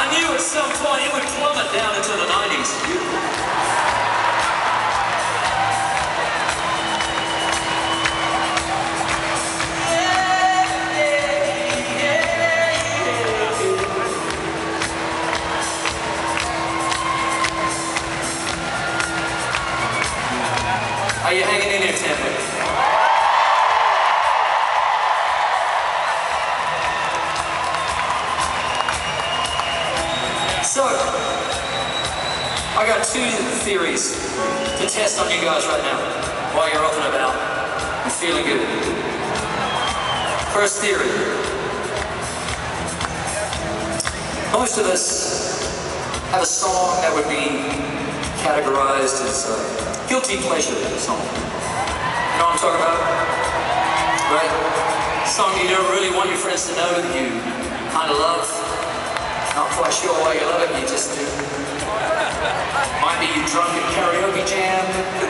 knew at some point it would plummet down into the 90s. Are you hanging in there, Tampa? So, I got two theories to test on you guys right now while you're up and about and feeling good. First theory. Most of us have a song that would be categorized as a guilty pleasure song. You know what I'm talking about? Right? Song you don't really want your friends to know that you kind of love. Not quite sure why you love it, you just do. Might be you drunk at karaoke jam.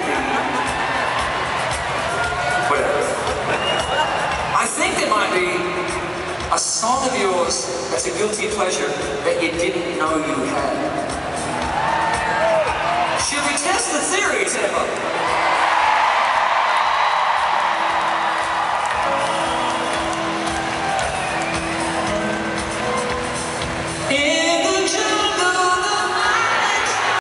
Whatever. I think there might be a song of yours that's a guilty pleasure that you didn't know you had.